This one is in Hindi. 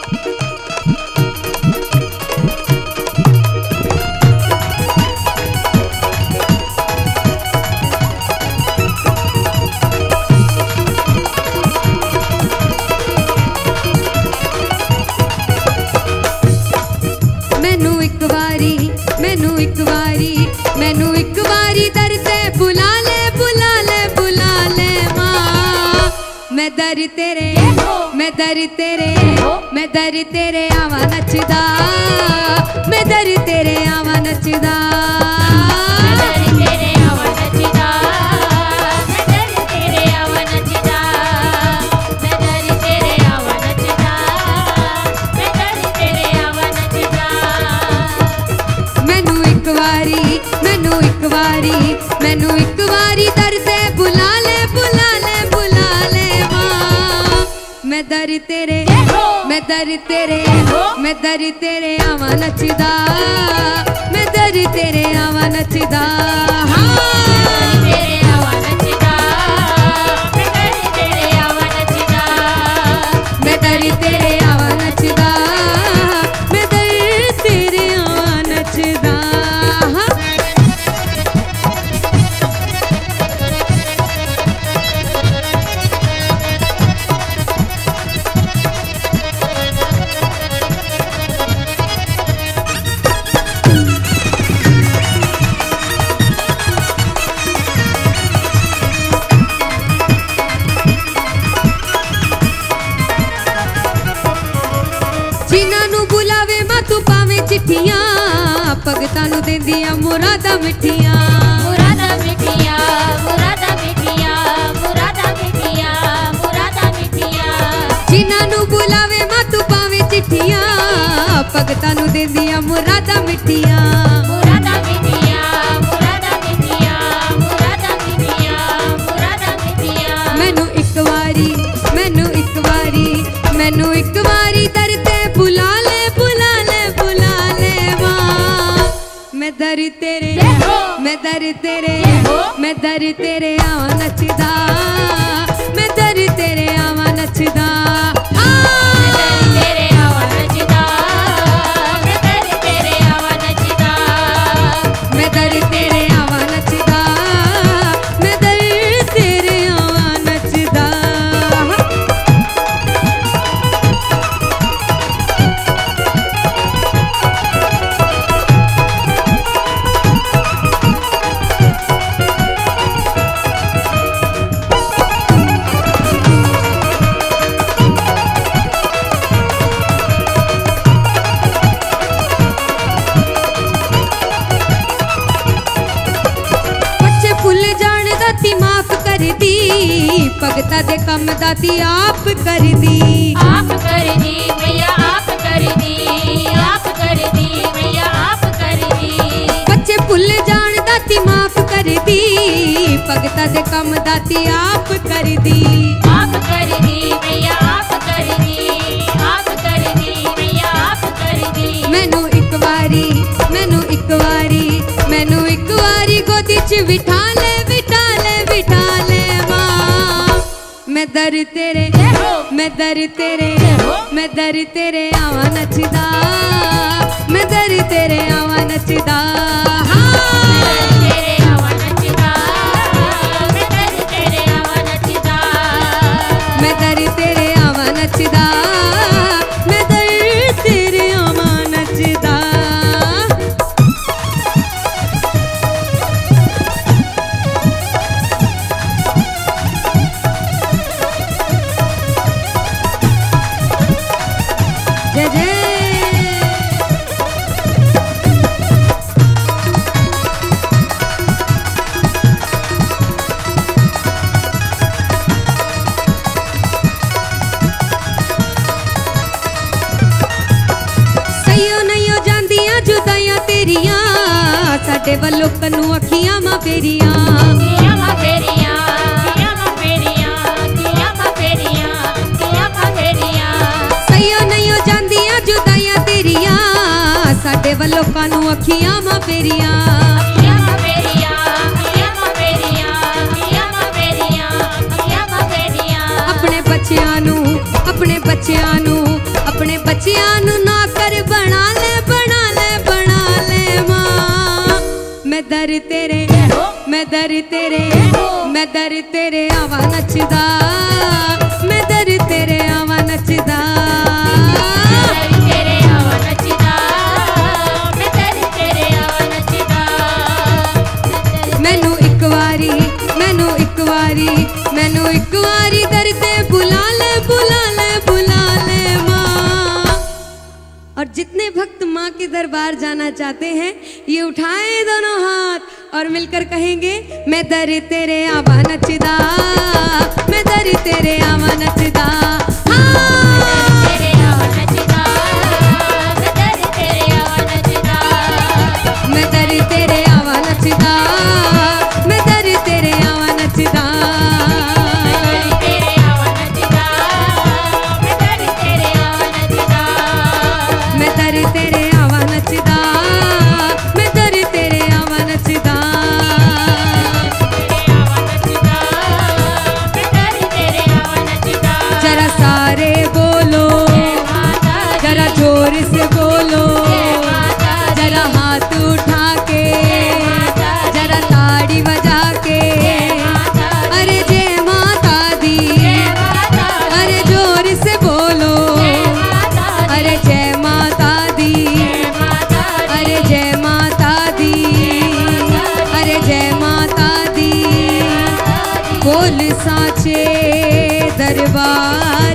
मैनू एक बारी दर ते बुला ले बुला ले बुला ले मां। मैं दर तेरे मैं दर तेरे मैं दर तेरे आवा नचदा, मैं दर तेरे आवा नचदा, मैं दर तेरे आवा नचदा, मैं दर तेरे आवा नचदा, मैं दर तेरे आवा नचदा, मैं दर तेरे आवा नचदा। मैनू एक बारी मैनू एक बारी दर ते बुला ले बुला ले बुला ले मां। मैं दर तेरे मैं दर तेरे मैं दर तेरे आवा नचदा, मैं दर तेरे आवा नचदा, हाँ तेरे आवा नचदा, मैं दर तेरे आवा नचदा, मैं दर तेरे आवा नचदा, मैं दर तेरे आवा नचदा। जिन्हां बुलावे मातू पावे चिट्ठियां, भगतां नूं देंदियां मुरादां मिठियां, मुरादां मिठियां, मुरादां मिठियां, मुरादां मिठियां, मुरादां मिठियां। जिन्हां बुलावे मातू पावे चिट्ठियां, भगतां नूं देंदियां मुरादां मिठियां, मुरादां मिठियां, मुरादां मिठियां, मुरादां मिठियां, मुरादां मिठियां। मैनू एक बारी मैनू एक बारी मैनू एक बारी दर ते बुला ले बुला ले बुला ले मां। मैं दर तेरे मैं दर तेरे मैं दर तेरे आवा नचदा, मैं दर तेरे आवा नचदा, मैं दर तेरे आवा नचदा, मैं दर तेरे आवा नचदा, मैं दर तेरे आवा नचदा, मैं दर तेरे आवा नचदा। माफ कर दी भगता दे कम दाती आप कर दी, आप कर दी मैया आप कर दी, आप कर दी मैया आप कर दी। बच्चे भुल जान दाती माफ कर दी, भगता दे कम दाती आप कर दी, आप कर दी मैया आप कर दी, आप कर दी मैया आप कर दी। मैनू एक बारी मैनू एक बारी मैनू एक बारी गोदी च बिठा ले बिठा ले बिठा ले मां। मैं दर तेरे मैं दर तेरे मैं दर तेरे आवा नचदा, मैं दर तेरे आवा नचदा, हाँ तेरे आवा नचदा, मैं दर तेरे आवा नचदा, मैं दर तेरे आवा नचदा, मैं दर तेरे आवा नचदा। जय जय सईयो नहीं जांदियां जुदाइयां तेरियां, साडे वल्लों कन्नू अखियां मां फेरियां, अखियां मां फेरियां, अखियां मां फेरियां, अखियां मां फेरियां, अखियां मां फेरियां। सईयो नहीं जांदियां जुदाइयां तेरियां, साडे वल्लों कन्नू अखियां मां फेरियां, अखियां मां फेरियां, अखियां मां फेरियां, अखियां मां फेरियां, अखियां मां फेरियां। अपने बच्चियां नू अपने बच्चियां नू अपने तेरे मैं दर तेरे मैं दर तेरे आवा नचदा मैं दर तेरे आवा नचदा मैनू एक वारी मैनू एक वारी दर ते बुला ले बुला ले बुला ले माँ। और जितने भक्त माँ के दरबार जाना चाहते हैं ये उठाए दोनों हाथ और मिलकर कहेंगे मैं दर तेरे आवा नचदा मैं दर तेरे आवा नचदा मैं दर तेरे आवा नचदा मैं दर तेरे आवा नचदा मैं दर तेरे आवा नचदा मैं दर तेरे आवा नचदा जरा सारे बोलो जरा जोर से बोलो जरा हाथ उठा के जरा ताड़ी बजा के अरे जय माता दी अरे जोर से बोलो अरे जय माता दी अरे जय माता दी अरे जय माता दी बोल साचे दरबार